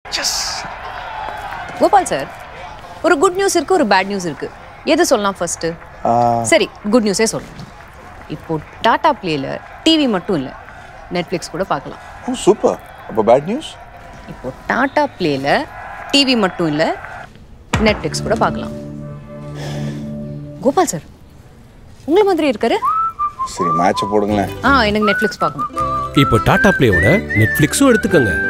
S. Gopal sir, ஒரு good news இருக்கு, ஒரு பேட் நியூஸ் இருக்கு. எது சொல்லலாம் ஃபர்ஸ்ட்? சரி, குட் நியூஸே சொல்லலாம். இப்போ டாடா பிளேல டிவி மட்டும் இல்லை, நெட்ஃப்ளிக்ஸ் கூட பார்க்கலாம். ஓ சூப்பர். அப்போ பேட் நியூஸ்? இப்போ டாடா பிளேல டிவி மட்டும் இல்லை, நெட்ஃப்ளிக்ஸ் கூட பார்க்கலாம். கோபால் சார் உங்களை மாதிரி இருக்காரு. சரி மேட்சை போடுங்களேன். எனக்கு நெட்ஃப்ளிக்ஸ் பார்க்கணும். இப்போ டாடா பிளேயோட நெட்ஃப்ளிக்ஸும் எடுத்துக்கோங்க.